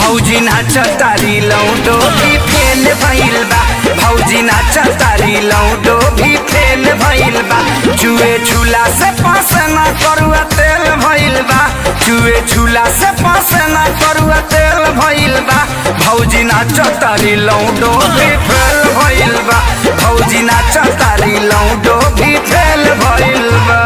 भौजी नाचतारी लौंडो भी फेल भइल बा। भौजी नाचतारी लौंडो भी फेल भइल बा। चुए छुला से पास ना करुआ तेल भइल बा। चुए छुला से पास ना करुआ तेल भइल बा। भौजी नाचतारी लौंडो भी फेल भइल बा। भौजी नाचतारी लौंडो भी फेल भइल बा।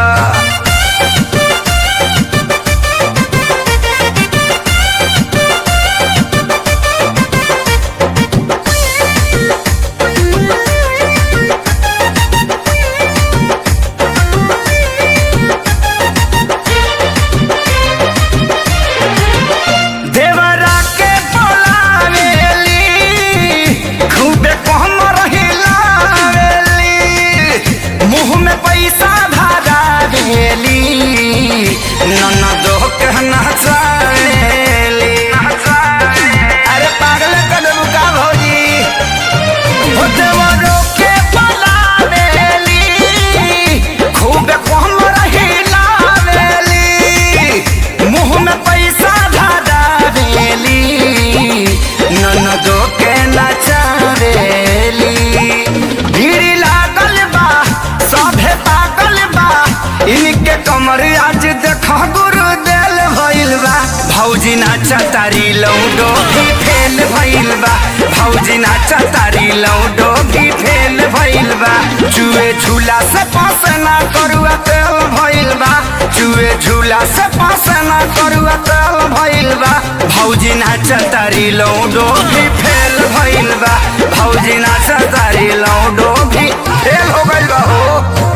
अरे पागल कदम का भौजी खूब कम रहिलावेली। मुँह में पैसा धरावेली। ननदो के नचावेली। भीड़ लागल बा सभे पागल बा। इनके कमर आज देखा गुरु देल भइल बा। भौजी नाचतारी लौंडो भी फेल भइल बा। भौजी नाचतारी लौंडो भी फेल भइल बा। चुए झूला से पास ना करुआ तेल भइल बा। चुए झूला से पास ना करुआ तेल भइल बा। भौजी नाचतारी लौंडो भी फेल भइल बा। भौजी नाचतारी लौंडो भी फेल हो गइल बा हो।